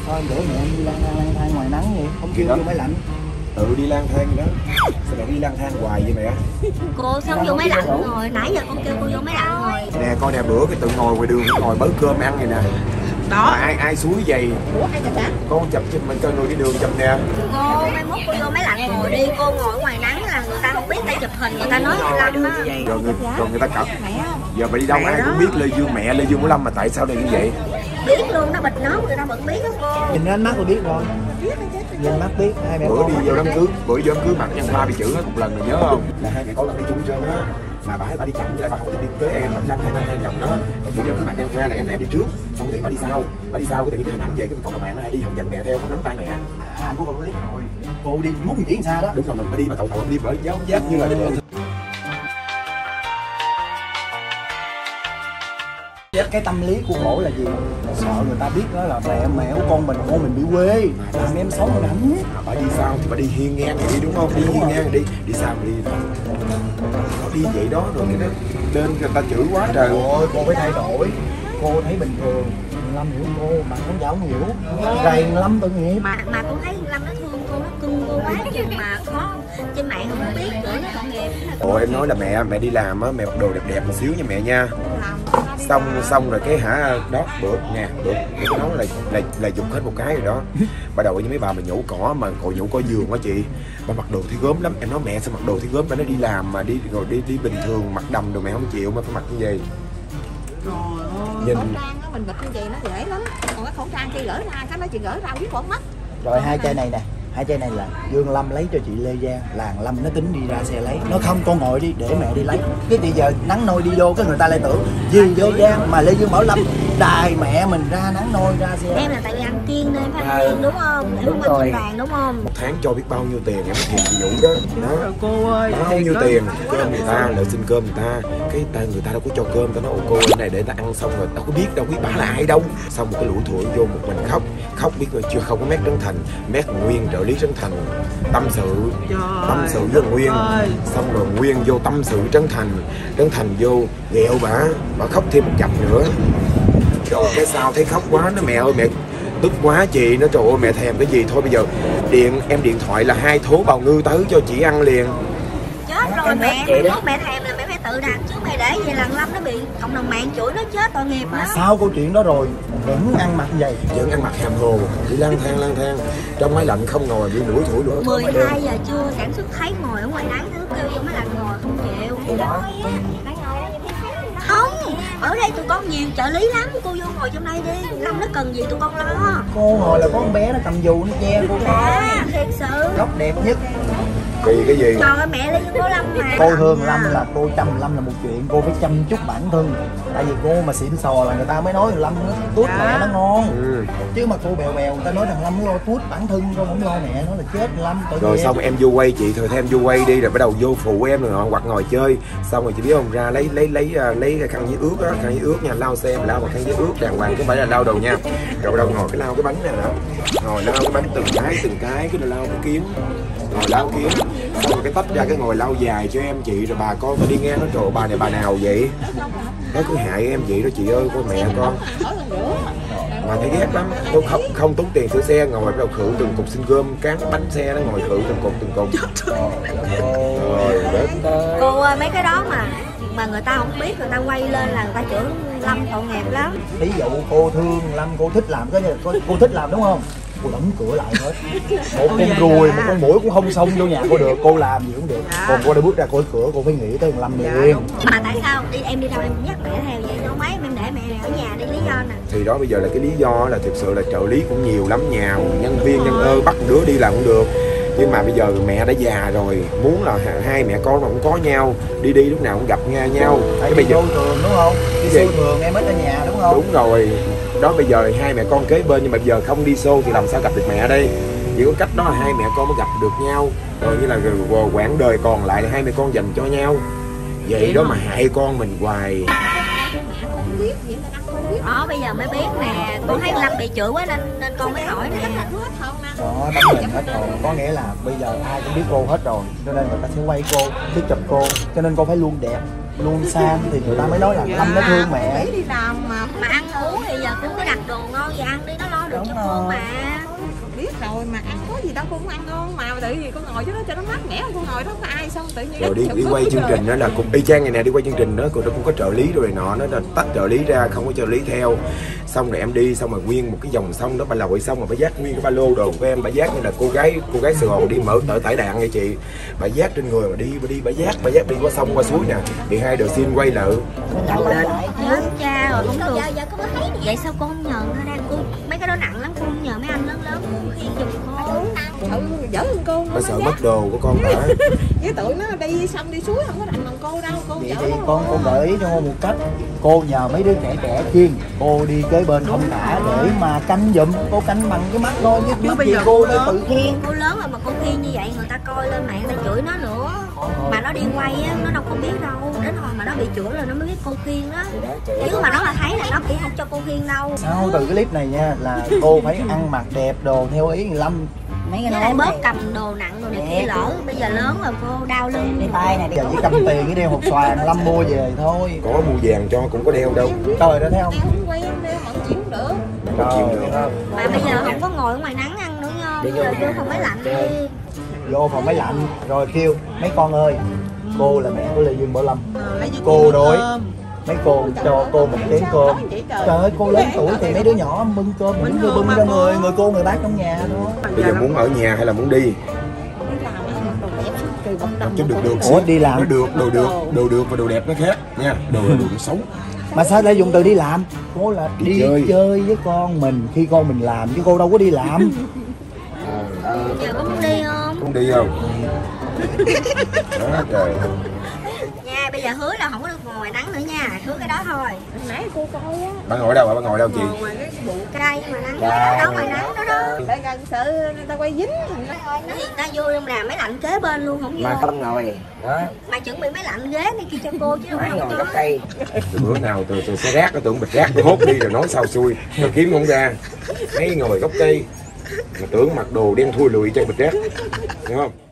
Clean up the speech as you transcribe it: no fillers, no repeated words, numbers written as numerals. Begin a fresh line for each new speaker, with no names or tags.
Thôi để mẹ em đi lang thang ngoài nắng vậy, không kêu vô máy lạnh.
Tự đi lang thang vậy đó. Sao mẹ đi lang thang hoài vậy mẹ?
Cô sao vô máy lạnh ngồi, nãy giờ con kêu cô vô máy lạnh ngồi.
Nè coi nè, bữa cái tự ngồi ngoài đường ngồi bới cơm ăn này nè.
Đó.
Mà ai suối giày.
Ủa ai chặt hả?
Con chụp cho mình coi người đi đường chụp nè.
Cô mai mốt cô vô máy lạnh ngồi đi, cô ngồi ngoài nắng là người ta không biết tay chụp hình, người ta nói Lâm á.
Rồi người ta cặp. Giờ mày đi đâu ai cũng biết Lê Dương, mẹ Lê Dương Bảo Lâm, mà tại sao lại như vậy?
Biết luôn, nó bịt nón người ta vẫn biết đó cô.
Nhìn ánh mắt tôi biết rồi. Nhìn mắt biết hai mẹ
Bữa
con
đi vô đám cưới, bữa vô đám cưới mặt nhân Khoa bị chửi hết một lần, mày nhớ không? Là hai mẹ con làm đi chung trơn á. Mà bà đi chậm với lại bà không đi tới em, mà hai vòng đó. Còn bữa vô cái mặt nhân Khoa là em đi trước, xong thì bà đi sau. Bà đi sau cái tự nhiên nặng về cái còn bạn nó hay đi không dành mẹ theo, không nắm tay mẹ. Cô còn biết rồi.
Cô đi muốn chuyển xa đó.
Đúng rồi, mình phải đi mà tậu đi bởi giáo giác như là
cái tâm lý của cổ là gì? Sợ người ta biết đó là mẹ của con mình bị quê, làm em sống rảnh.
bà đi sau thì bà đi hiên ngang thì đi, đúng không? Đi hiên ngang đi sau đi. Nó đi vậy đó rồi cái đó lên người ta chửi quá trời.
Ôi cô phải thay đổi. Cô thấy bình thường, Lâm hiểu cô mà con dạo không hiểu. Rầy Lâm tội nghiệp.
Mà con thấy Lâm nó thương cô, nó cưng cô quá nhưng mà có trên mạng không biết nữa nó tội nghiệp.
Ồ em nói là mẹ đi làm á, mẹ mặc đồ đẹp đẹp một xíu nha mẹ nha. Xong rồi cái đó bữa cái nói là dùng hết một cái rồi đó. Bà đầu với mấy bà mà nhổ cỏ mà cội nhổ cỏ giường á chị. Bà mặc đồ thấy gớm lắm. Em nói mẹ sao mặc đồ thấy gớm, bà nó đi làm mà đi bình thường mặc đầm đồ mẹ không chịu mà phải mặc như vậy.
Nhìn khẩu trang á mình bịt như vậy nó dễ lắm. Còn cái khẩu trang kia gỡ ra cái nó chỉ gỡ ra biết con mắt.
Rồi hai chai này nè. Hai chai này là Dương Lâm lấy cho chị Lê Giang, làng Lâm nó tính đi ra xe lấy. Nó không, con ngồi đi để mẹ đi lấy. Cái thì giờ nắng nôi đi vô cái người ta lại tưởng gì Lê Giang mà Lê Dương Bảo Lâm đài mẹ mình ra nắng nôi ra xe.
Em là tại vì ăn kiêng nên phải ăn kiêng đúng không? Em không ăn trên bàn đúng không?
Một tháng cho biết bao nhiêu tiền em thiệt chị Dũng đó. Đó.
Cô ơi,
bao nhiêu tiền cơm người ta, lợi xin cơm người ta, cái người ta đâu có cho cơm, ta nói ô cô cái này để ta ăn, xong rồi đâu có biết bà là ai đâu. Xong một cái lũ thủi vô một mình khóc biết rồi chưa, không có Mét Trấn Thành, Mét Nguyên trợ lý Trấn Thành tâm sự với Nguyên, xong rồi Nguyên vô tâm sự Trấn Thành vô ghẹo bà khóc thêm một chập nữa. Rồi cái sau thấy khóc quá nó mẹ ơi mẹ tức quá chị, nó trời ơi mẹ thèm cái gì thôi bây giờ em điện thoại là 2 thố bào ngư tới cho chị ăn liền.
Chết rồi mẹ, lúc mẹ thèm là mẹ phải tự đặt chứ mày để vậy lần Lâm nó bị cộng đồng mạng chửi nó chết tội nghiệp đó.
Sau câu chuyện đó rồi vẫn ăn mặc vậy,
vẫn ăn mặc hàm hồ, đi lang thang trong máy lạnh không ngồi, bị lủi thủi lủi.
12 giờ trưa sản xuất thấy ngồi ở ngoài nắng thứ kêu vô máy lạnh ngồi không chịu. Không, ở đây tụi con nhiều trợ lý lắm, cô vô ngồi trong đây đi, Lâm nó cần gì tụi con lo.
Cô ngồi là có con bé nó cầm dù nó che cô.
Thiệt sự.
Góc đẹp nhất.
Vì cái gì?
Trời ơi mẹ lấy cô Lâm mà.
Cô thương Lâm là cô chăm Lâm là một chuyện, cô phải chăm chút bản thân. Tại vì cô mà xịn sò là người ta mới nói Lâm nó tuốt mẹ nó ngon. Chứ mà cô bèo người ta nói rằng Lâm nó lo tuốt bản thân, cô không lo mẹ nó là chết Lâm.
Rồi xong em vô quay chị, thôi thêm vô quay đi, rồi bắt đầu vô phụ em rồi hoặc ngồi chơi. Xong rồi chị biết không, ra lấy cái khăn giấy ướt á, khăn giấy ướt nha, lau xe mà lau bằng khăn giấy ướt đàng hoàng chứ không phải là lau đầu nha. Rồi bắt đầu ngồi cái lau cái bánh này nè, ngồi lau cái bánh từng cái cái lau cái kiếm, ngồi lau kiếm, xong rồi cái tách ra cái ngồi lau dài cho em chị, rồi bà con tôi đi ngang nói trời bà này bà nào vậy, nó cứ hại em vậy đó chị ơi, con mẹ con mà thấy ghét lắm. Tôi không tốn tiền sửa xe, ngồi bắt đầu khử từng cục xin gom cán bánh xe nó ngồi khử từng cục.
Cô ơi mấy cái đó mà người ta không biết, người ta quay lên là người ta chửi Lâm tội nghiệp lắm.
Ví dụ cô thương Lâm, cô thích làm cái này, cô thích làm đúng không? Cô đóng cửa lại hết. Một con ruồi, một con muỗi cũng không xông vô nhà cô được, cô làm gì cũng được. Còn cô đã bước ra khỏi cửa, cô phải nghĩ tới Lâm liền.
Mà tại sao em đi đâu em dắt mẹ theo vậy? Đâu mấy em để mẹ ở nhà đi, lý do nè.
Thì đó bây giờ là cái lý do là thực sự là trợ lý cũng nhiều lắm, nhà nhân viên nhân ơ bắt đứa đi làm cũng được. Nhưng mà bây giờ mẹ đã già rồi, muốn là hai mẹ con mà cũng có nhau, đi lúc nào cũng gặp nhau.
Tại bây giờ thường đúng không? Đi xô thường em ít ở nhà đúng không?
Đúng rồi. Đó bây giờ hai mẹ con kế bên nhưng mà bây giờ không đi xô thì làm sao gặp được mẹ đây? Chỉ có cách đó là hai mẹ con mới gặp được nhau. Rồi như là quãng đời còn lại là hai mẹ con dành cho nhau. Vậy đó mà hại con mình hoài.
Đó bây giờ mới biết nè, con thấy Lâm bị chửi quá nên con mới hỏi nè.
Đó, tấm hình hết rồi, có nghĩa là bây giờ ai cũng biết cô hết rồi, cho nên người ta sẽ quay cô, thích chụp cô, cho nên cô phải luôn đẹp. luôn sang thì người ta mới nói là Lâm nó thương mẹ.
Đi làm
mà ăn uống thì giờ cũng có đặt đồ ngon về ăn đi, nó lo được cho con mà.
biết rồi mà ăn có gì đâu, con cũng ăn ngon mà tự nhiên con ngồi cho nó mát mẻ, con ngồi đó có ai xong tự nhiên
rồi đi quay chương trình đó là cũng y chang ngày này đi quay chương trình đó, cô nó cũng có trợ lý rồi này nọ, nó là tách trợ lý ra không có trợ lý theo, xong rồi em đi xong rồi nguyên một cái dòng sông đó bà lội xong rồi bà dắt nguyên cái ba lô đồ của em, bà dắt như là cô gái Sài Gòn đi mở tở tải đạn nghe chị, bà dắt trên người mà đi bà dắt đi qua sông qua suối nè, thì hai đời xin quay lại
Chết cha rồi cũng được. Giờ có thấy vậy sao con không nhờ nó đang cô mấy cái đó nặng lắm, con nhờ mấy anh lớn khiêng giùm con.
Dở hơn cô
nó sợ mất đồ của con cả.
với tụi nó đi xong đi suối không có đành bằng cô đâu, cô
vậy
dở
thì con gợi ý cho cô một cách, cô nhờ mấy đứa trẻ khiêng, cô đi kế bên thông thả để mà canh giùm, cô canh bằng cái mắt thôi chứ bây giờ cô nó tự khiêng.
Cô lớn rồi mà cô khiêng như vậy người ta coi lên mạng người ta chửi nó nữa, mà nó đi quay á nó đâu có biết đâu, đến hồi mà nó bị chửi rồi nó mới biết cô khiêng đó, chứ mà nó mà thấy là nó chỉ không cho cô khiêng đâu.
Sau từ cái clip này nha là cô phải ăn mặc đẹp đồ theo ý người Lâm,
mấy cái này bớt cầm đồ nặng đồ này kia, lỡ bây giờ lớn rồi cô đau lưng đi tay này,
giờ chỉ cầm tiền cái đeo hột xoàn Lâm mua về thôi,
có mua vàng cho cũng có đeo đâu.
trời đó thấy không,
không quen đeo mọi chuyện được.
mà bây giờ không có ngồi ở ngoài nắng ăn nữa nha, bây giờ vô phòng máy lạnh đi,
vô phòng máy lạnh rồi kêu mấy con ơi, cô là mẹ của Lê Dương Bảo Lâm, cô đối mấy cô cho cô một chén cơm. Trời ơi cô lớn tuổi thì mấy đứa nhỏ bưng cơm bưng cho người cô người bác trong nhà thôi.
Bây giờ muốn ở nhà hay là muốn đi? Chứ được
Ủa đi làm
đồ được và đồ đẹp nó khác nha, đồ là đồ xấu.
Mà sao lại dùng từ đi làm? Cô là đi chơi với con mình khi con mình làm chứ cô đâu có đi làm.
giờ có muốn đi không?
Không đi không? Đó trời.
Nha bây giờ hứa là không có được ngồi ngoài nắng nữa nha, hứa cái đó thôi.
Nãy cô coi á,
Bà ngồi đâu? Bà ngồi đâu chị?
ngoài cái bụi
Cây mà nắng đó ngoài nắng đó.
để gần sợ người ta quay dính.
Nó hiện ta vô trong làm máy lạnh kế bên luôn không vô.
Mà không ngồi đó,
Mà chuẩn bị máy lạnh ghế này kia cho cô chứ
phải
không
ngồi
có.
gốc cây.
Từ bữa nào tôi sẽ rác, tôi tưởng bịch rác tôi hốt đi rồi nói sao xui, tôi kiếm không ra, mấy ngồi gốc cây mà tưởng mặc đồ đen thui lùi trên bịch rác, hiểu không?